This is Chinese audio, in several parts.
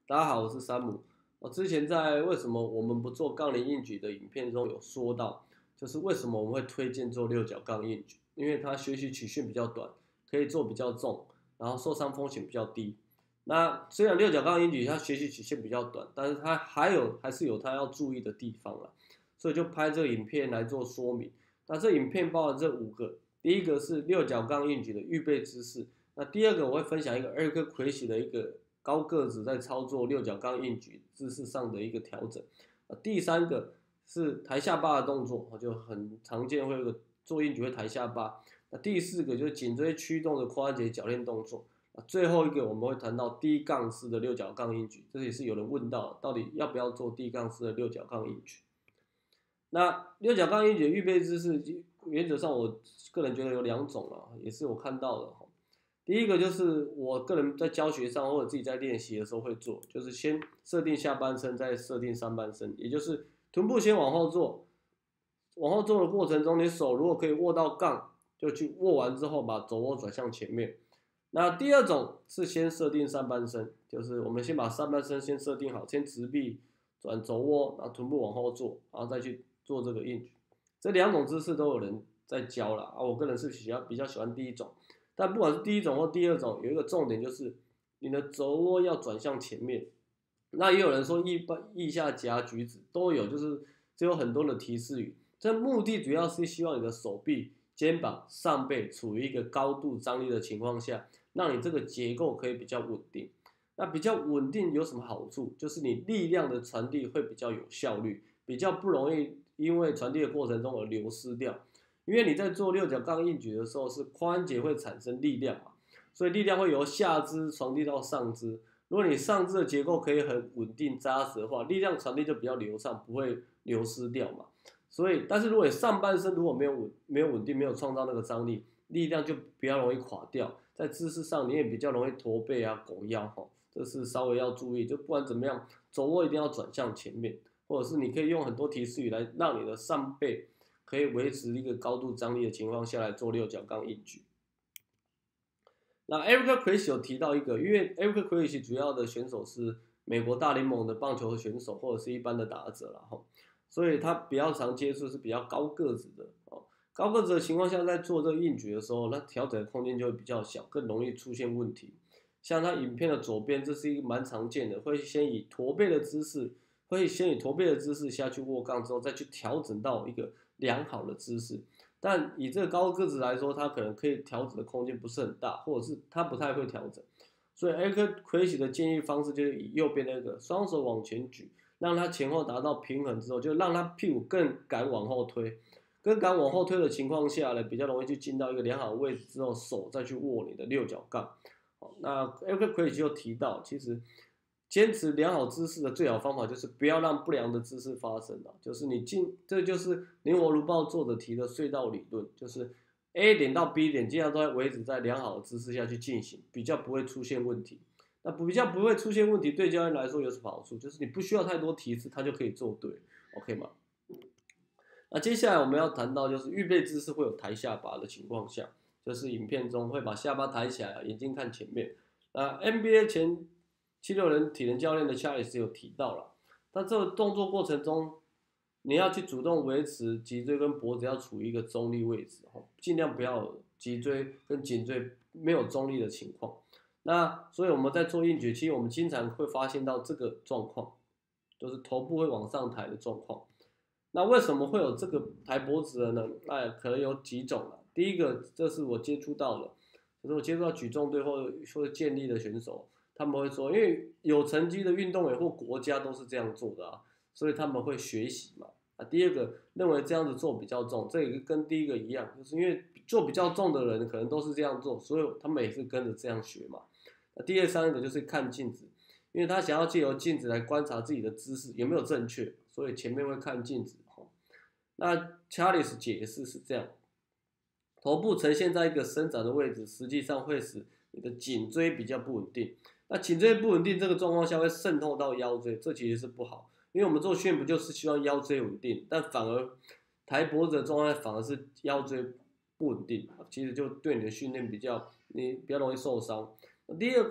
大家好，我是山姆。我之前在为什么我们不做杠铃硬举的影片中有说到，就是为什么我们会推荐做六角杠硬举，因为它学习曲线比较短，可以做比较重，然后受伤风险比较低。那虽然六角杠硬举它学习曲线比较短，但是它还是有它要注意的地方啦，所以就拍这个影片来做说明。那这影片包含这5个，第一个是六角杠硬举的预备姿势，那第二个我会分享一个Eric Krejci的一个高个子在操作六角杠硬举姿势上的一个调整。第三个是抬下巴的动作，就很常见会有个做硬举会抬下巴。那第4个就是颈椎驱动的髋关节铰链动作。最后一个我们会谈到低杠式的六角杠硬举，这也是有人问到到底要不要做低杠式的六角杠硬举。那六角杠硬举的预备姿势，原则上我个人觉得有2种了，也是我看到的。第一个就是我个人在教学上或者自己在练习的时候会做，就是先设定下半身，再设定上半身，也就是臀部先往后做，往后做的过程中，你手如果可以握到杠，就去握完之后把肘窝转向前面。那第二种是先设定上半身，就是我们先把上半身先设定好，先直臂转肘窝，然后臀部往后做，然后再去做这个硬举。这2种姿势都有人在教啦，我个人是比较喜欢第一种。但不管是第一种或第二种，有一个重点就是你的肘窝要转向前面。那也有人说腋下夹举止都有，就是这有很多的提示语。这目的主要是希望你的手臂、肩膀、上背处于一个高度张力的情况下，让你这个结构可以比较稳定。那比较稳定有什么好处？就是你力量的传递会比较有效率，比较不容易因为传递的过程中而流失掉。因为你在做六角杠硬举的时候，是髋关节会产生力量嘛，所以力量会由下肢传递到上肢。如果你上肢的结构可以很稳定扎实的话，力量传递就比较流畅，不会流失掉嘛。所以，但是如果你上半身如果没有稳定，没有创造那个张力，力量就比较容易垮掉。在姿势上你也比较容易驼背啊、拱腰哈，这是稍微要注意。就不管怎么样，肘窝一定要转向前面，或者是你可以用很多提示语来让你的上背可以维持一个高度张力的情况下来做六角杠硬举。那 Eric Krejci 有提到一个，因为 Eric Krejci 主要的选手是美国大联盟的棒球选手或者是一般的打者啦，所以他比较常接触是比较高个子的高个子的情况下，在做这个硬举的时候，那调整的空间就会比较小，更容易出现问题。像他影片的左边，这是一个蛮常见的，会先以驼背的姿势下去握杠之后，再去调整到一个良好的姿势。但以这个高个子来说，他可能可以调整的空间不是很大，或者是他不太会调整。所以 Eric Krejci 的建议方式就是以右边那个双手往前举，让他前后达到平衡之后，就让他屁股更敢往后推。更敢往后推的情况下呢，比较容易去进到一个良好的位置之后，手再去握你的六角杠。那 Eric Krejci 就提到，其实坚持良好姿势的最好方法就是不要让不良的姿势发生就是这就是灵活如豹作者提的隧道理论，就是 A 点到 B 点尽量都在维持在良好的姿势下去进行，比较不会出现问题。那比较不会出现问题，对教练来说有什么好处？就是你不需要太多提示，他就可以做对 ，OK 吗？那接下来我们要谈到就是预备姿势会有抬下巴的情况下，就是影片中会把下巴抬起来，眼睛看前面。NBA 前76人体能教练的 Charles 有提到了，但这个动作过程中，你要去主动维持脊椎跟脖子要处于一个中立位置，尽量不要脊椎跟颈椎没有中立的情况。那所以我们在做硬举，其实我们经常会发现到这个状况，就是头部会往上抬的状况。那为什么会有这个抬脖子的呢？那可能有几种了。第一个，这是我接触到的，就是我接触到举重队或者健力的选手，他们会说，因为有成绩的运动员或国家都是这样做的所以他们会学习嘛。第二个，认为这样子做比较重，这个跟第一个一样，就是因为做比较重的人可能都是这样做，所以他们也是跟着这样学嘛。第三个就是看镜子，因为他想要借由镜子来观察自己的姿势有没有正确，所以前面会看镜子。那 Charles 解释是这样，头部呈现在一个伸展的位置，实际上会使你的颈椎比较不稳定。那颈椎不稳定这个状况下会渗透到腰椎，这其实是不好，因为我们做训练不就是希望腰椎稳定，但反而抬脖子的状态反而是腰椎不稳定，其实就对你的训练你比较容易受伤。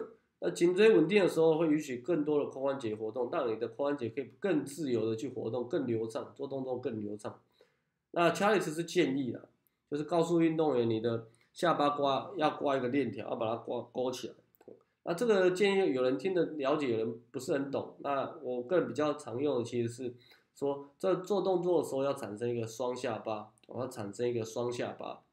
那颈椎稳定的时候，会允许更多的髋关节活动，让你的髋关节可以更自由的去活动，更流畅，做动作更流畅。那查理斯是建议的，就是告诉运动员你的下巴要挂一个链条，要把它勾起来。那这个建议有人听得了解，有人不是很懂。那我个人比较常用的其实是说，在做动作的时候要产生一个双下巴，要产生一个双下巴。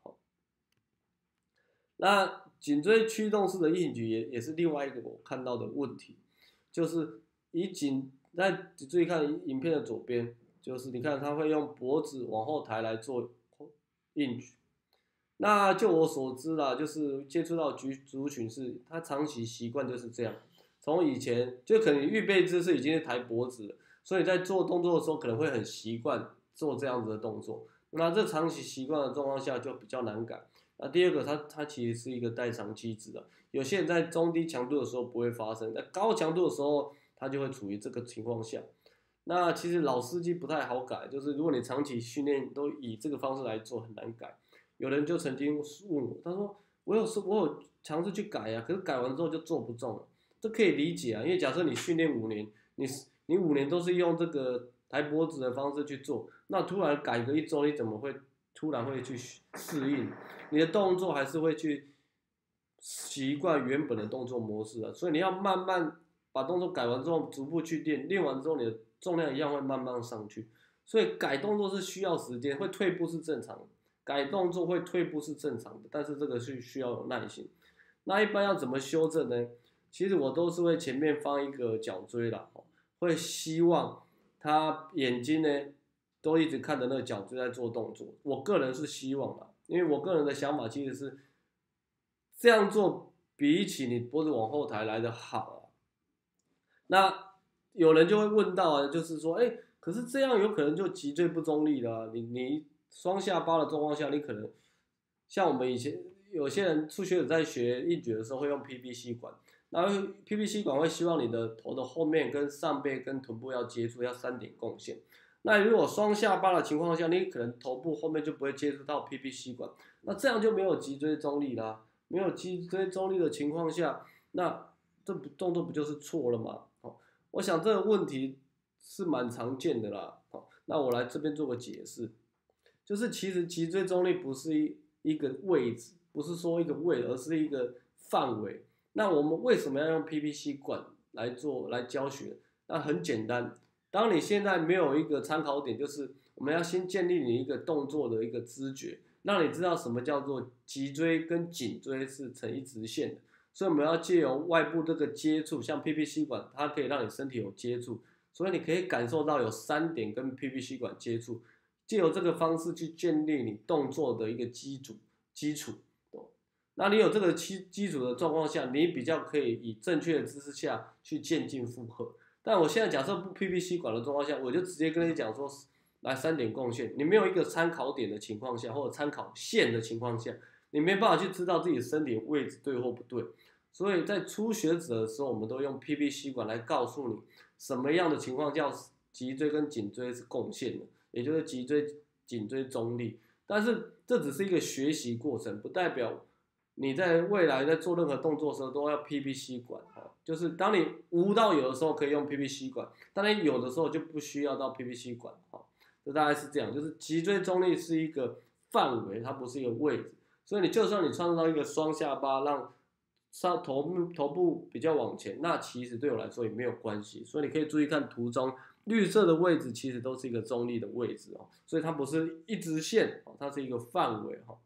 那颈椎驱动式的硬举也是另外一个我看到的问题，就是那你注意看影片的左边，就是你看他会用脖子往后抬来做硬举。那就我所知啦，就是接触到族群是他长期习惯就是这样，从以前就可能预备姿势已经是抬脖子了，所以在做动作的时候可能会很习惯做这样子的动作。那这长期习惯的状况下就比较难改。那第二个，它其实是一个代偿机制的，有些人在中低强度的时候不会发生，在高强度的时候，它就会处于这个情况下。那其实老司机不太好改，就是如果你长期训练都以这个方式来做，很难改。有人就曾经问我，他说我有尝试去改啊，可是改完之后就做不中了。这可以理解啊，因为假设你训练5年，你5年都是用这个抬脖子的方式去做，那突然改个1周，你怎么会突然会去适应？你的动作还是会去习惯原本的动作模式啊，所以你要慢慢把动作改完之后，逐步去练，练完之后你的重量一样会慢慢上去。所以改动作是需要时间，会退步是正常的，改动作会退步是正常的，但是这个是需要有耐心。那一般要怎么修正呢？其实我都是会前面放一个角锥啦，会希望他眼睛呢都一直看着那个角锥在做动作。我个人是希望啦，因为我个人的想法其实是这样做比起你脖子往后抬来的好啊。那有人就会问到啊，就是说，可是这样有可能就脊椎不中立了啊。你双下巴的状况下，你可能像我们以前有些人初学者在学硬举的时候会用 PPC 管，然后 PPC 管会希望你的头的后面跟上背跟臀部要接触，要3点共线。那如果双下巴的情况下，你可能头部后面就不会接触到 PPC 管，那这样就没有脊椎中立啦。没有脊椎中立的情况下，那这动作不就是错了吗？我想这个问题是蛮常见的啦。那我来这边做个解释，就是其实脊椎中立不是一个位置，不是说一个位，而是一个范围。那我们为什么要用 PPC 管来教学？那很简单，当你现在没有一个参考点，就是我们要先建立你一个动作的一个知觉，让你知道什么叫做脊椎跟颈椎是成一直线的。所以我们要借由外部这个接触，像 PPC 管，它可以让你身体有接触，所以你可以感受到有3点跟 PPC 管接触，借由这个方式去建立你动作的一个基础。那你有这个基础的状况下，你比较可以以正确的姿势下去渐进负荷。但我现在假设不 PPC 管的状况下，我就直接跟你讲说，来3点共线，你没有一个参考点的情况下，或者参考线的情况下，你没办法去知道自己身体位置对或不对。所以在初学者的时候，我们都用 PPC 管来告诉你什么样的情况叫脊椎跟颈椎是共线的，也就是脊椎颈椎中立。但是这只是一个学习过程，不代表你在未来在做任何动作的时候都要 PPC 管。就是当你无到有的时候可以用 PPC 管，当然有的时候就不需要到 PPC 管。这大概是这样，就是脊椎中立是一个范围，它不是一个位置。所以你就算你创造一个双下巴，让头部比较往前，那其实对我来说也没有关系。所以你可以注意看图中绿色的位置，其实都是一个中立的位置哦，所以它不是一直线，它是一个范围哈。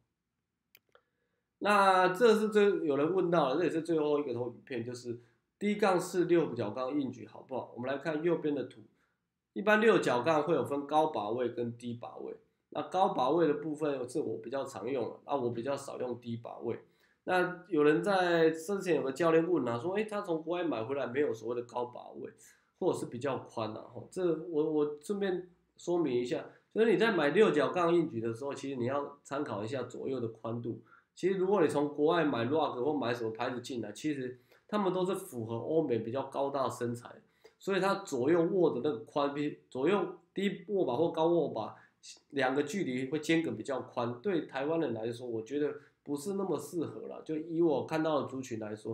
那这是有人问到了，这也是最后一个投影片，就是低杠式6角杠硬举好不好？我们来看右边的图，一般6角杠会有分高把位跟低把位。那高把位的部分是我比较常用的，那我比较少用低把位。那有人在之前有个教练问说，他从国外买回来没有所谓的高把位，或者是比较宽啊。这我顺便说明一下，就是你在买6角杠硬举的时候，其实你要参考一下左右的宽度。其实如果你从国外买 Rogue 或买什么牌子进来，其实他们都是符合欧美比较高大身材，所以它左右握的那个宽比左右低握把或高握把2个距离会间隔比较宽，对台湾人来说，我觉得不是那么适合了。就以我看到的族群来说，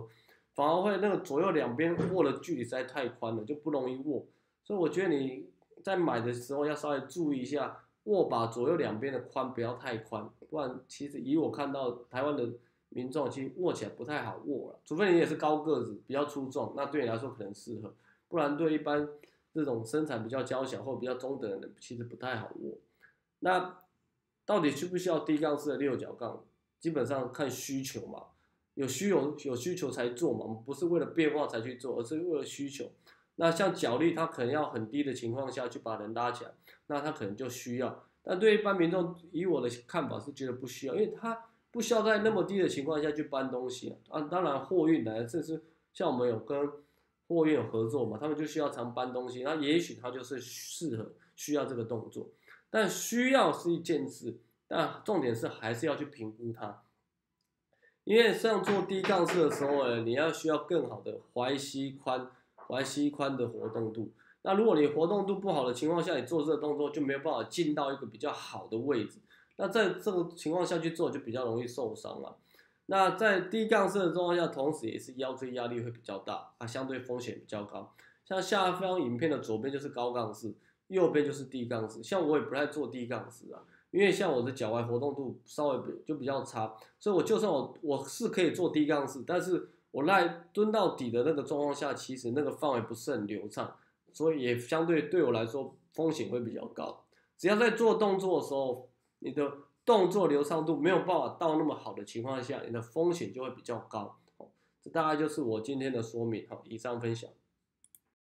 反而会那个左右两边握的距离实在太宽了，就不容易握。所以我觉得你在买的时候要稍微注意一下握把左右两边的宽不要太宽，不然其实以我看到台湾的民众其实握起来不太好握了，除非你也是高个子比较粗壮，那对你来说可能适合，不然对一般这种身材比较娇小或比较中等的人其实不太好握。那到底需不需要低杠式的六角杠？基本上看需求嘛，有需求才做嘛，我们不是为了变化才去做，而是为了需求。那像脚力，它可能要很低的情况下去把人拉起来，那它可能就需要。但对一般民众，以我的看法是觉得不需要，因为他不需要在那么低的情况下去搬东西啊。当然货运来，甚至像我们有跟货运有合作嘛，他们就需要常搬东西，那也许他就是适合需要这个动作。但需要是一件事，但重点是还是要去评估它。因为像做低杠式的时候呢，你要需要更好的踝膝宽的活动度。那如果你活动度不好的情况下，你做这个动作就没有办法进到一个比较好的位置。那在这个情况下去做就比较容易受伤了。那在低杠式的状况下，同时也是腰椎压力会比较大，它相对风险比较高。像下方影片的左边就是高杠式，右边就是低杠式。像我也不太做低杠式啊，因为像我的脚踝活动度稍微就比较差，所以我就算我是可以做低杠式，但是我在蹲到底的那个状况下，其实那个范围不是很流畅，所以也相对我来说风险会比较高。只要在做动作的时候，你的动作流畅度没有办法到那么好的情况下，你的风险就会比较高。这大概就是我今天的说明。好，以上分享。